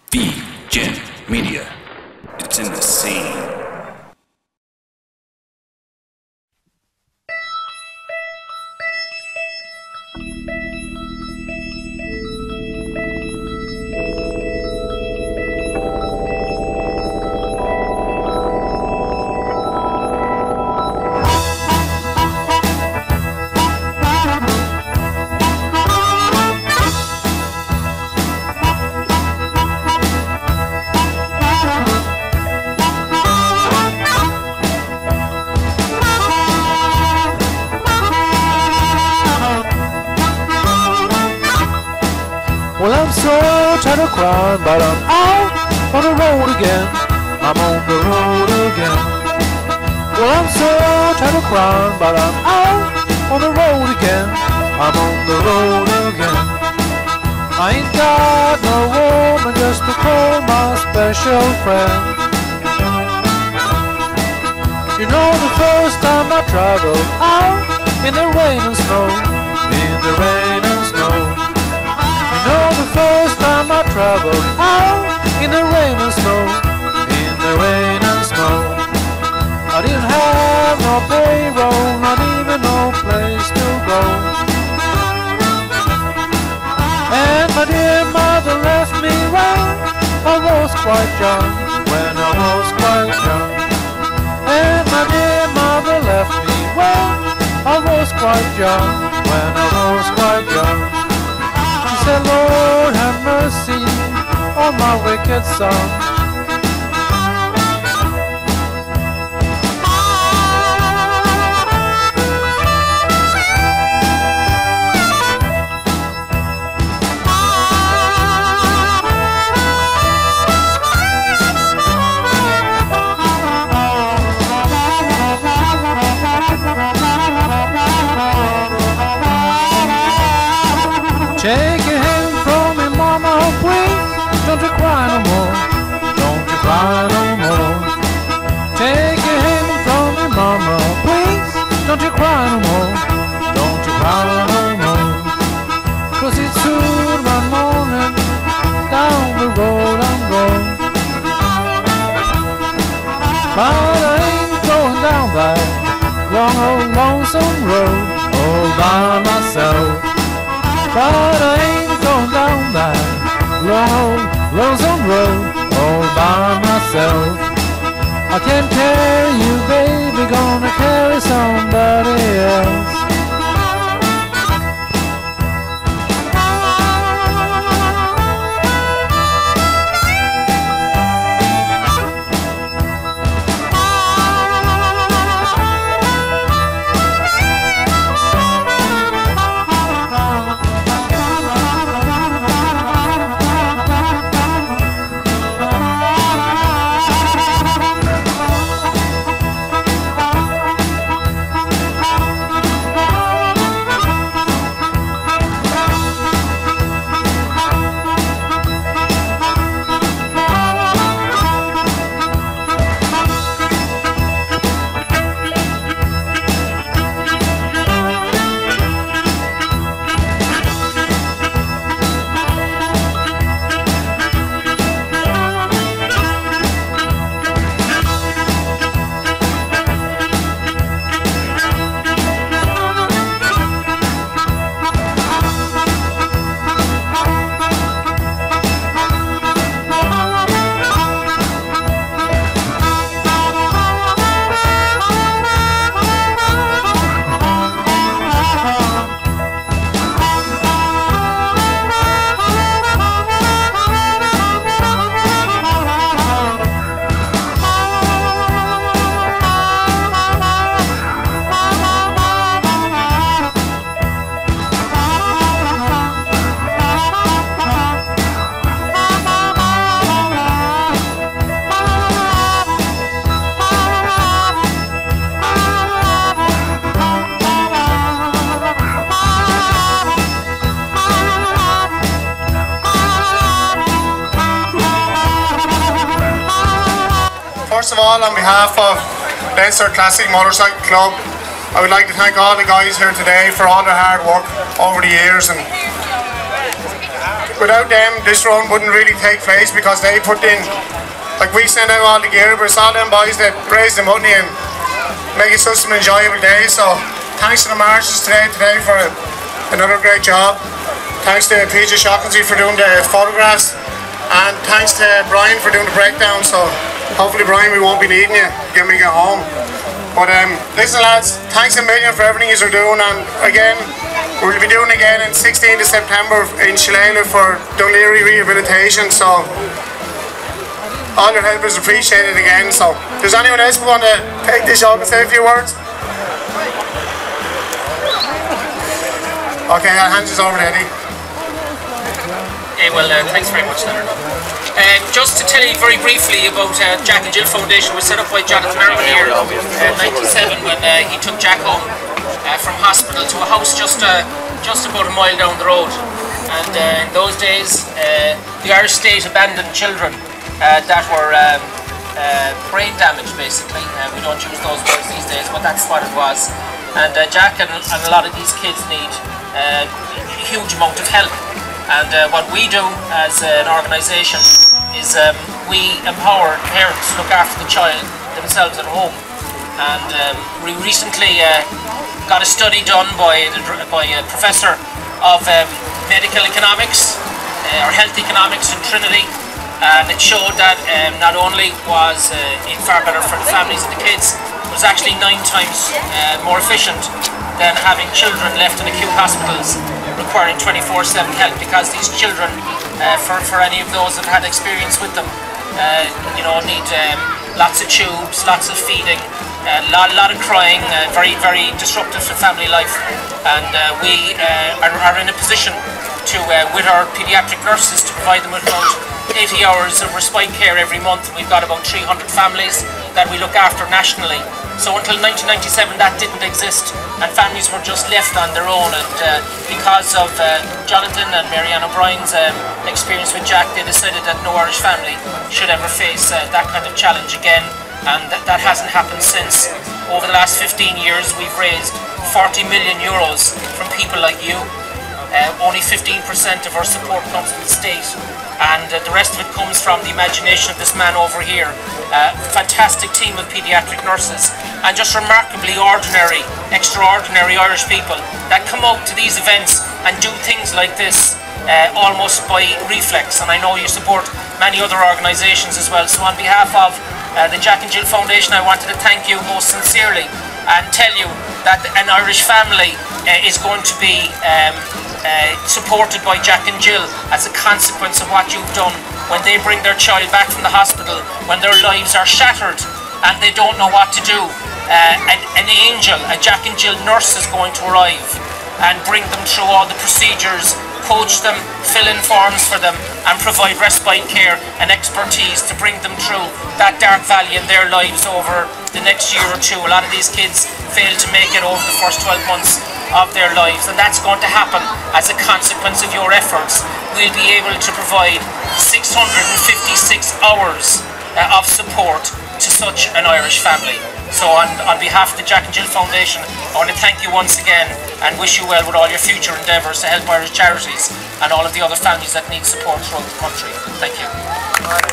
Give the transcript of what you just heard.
VGen Media. It's in the scene. Well, I'm so tired of crying, but I'm out on the road again. I'm on the road again. Well, I'm so tired of crying, but I'm out on the road again. I'm on the road again. I ain't got no woman just to call my special friend. You know, the first time I traveled out in the rain and snow, in the rain and snow. You know, the first time I traveled out in the rain and snow, in the rain and snow. I didn't have no payroll, not even no place to go. And my dear mother left me when I was quite young, when I was quite young. And my dear mother left me when I was quite young, when I was quite young. She said, Lord, have mercy on my wicked son. Take your hand from me, mama, please. Don't you cry no more. Don't you cry no more. Take your hand from me, mama, please. Don't you cry no more. Don't you cry no more. 'Cause it's soon one morning down the road I'm going. But I ain't going down that long old lonesome road all by myself. But I ain't going down that long, lonesome road all by myself. I can't carry you, baby, gonna carry somebody else. First of all, on behalf of Leinster Classic Motorcycle Club, I would like to thank all the guys here today for all their hard work over the years, and without them, this run wouldn't really take place because they put in, like we send out all the gear, but it's all them boys that raise the money and make it such an enjoyable day. So thanks to the marshals today for another great job. Thanks to PJ Shocklesy for doing the photographs, and thanks to Brian for doing the breakdown. So hopefully, Brian, we won't be needing you when we get home. But listen lads, thanks a million for everything you're doing, and again, we'll be doing again in 16th of September in Shillelagh for Dunleary Rehabilitation. So all your help is appreciated again. So does anyone else want to take this up and say a few words? Okay, I'll hand this over to Eddie. Well, thanks very much, Leonard. Just to tell you very briefly about Jack and Jill Foundation, was set up by Jonathan Merriman here in '97 when he took Jack home from hospital to a house just about a mile down the road. And in those days, the Irish state abandoned children that were brain damaged, basically. We don't use those words these days, but that's what it was. And Jack and a lot of these kids need a huge amount of help. And what we do as an organisation is we empower parents to look after the child themselves at home. And we recently got a study done by a professor of medical economics or health economics in Trinity, and it showed that not only was it far better for the families and the kids, it was actually 9 times more efficient than having children left in acute hospitals requiring 24/7 help, because these children, for any of those that have had experience with them, need lots of tubes, lots of feeding, a lot of crying, very, very disruptive to family life. And we are in a position to, with our paediatric nurses, to provide them with about 80 hours of respite care every month. We've got about 300 families that we look after nationally. So until 1997 that didn't exist, and families were just left on their own. And because of Jonathan and Marianne O'Brien's experience with Jack, they decided that no Irish family should ever face that kind of challenge again. And that hasn't happened since. Over the last 15 years we've raised 40 million euros from people like you. Only 15% of our support comes from the state, and the rest of it comes from the imagination of this man over here. Fantastic team of paediatric nurses, and just remarkably ordinary, extraordinary Irish people that come out to these events and do things like this almost by reflex. And I know you support many other organisations as well. So on behalf of the Jack and Jill Foundation, I wanted to thank you most sincerely and tell you that an Irish family is going to be supported by Jack and Jill as a consequence of what you've done. When they bring their child back from the hospital, when their lives are shattered and they don't know what to do, an angel, a Jack and Jill nurse is going to arrive and bring them through all the procedures, coach them, fill in forms for them, and provide respite care and expertise to bring them through that dark valley in their lives over the next year or two. A lot of these kids fail to make it over the first 12 months of their lives, and that's going to happen as a consequence of your efforts. We'll be able to provide 656 hours of support to such an Irish family. So on behalf of the Jack and Jill Foundation, I want to thank you once again and wish you well with all your future endeavours to help Irish charities and all of the other families that need support throughout the country. Thank you.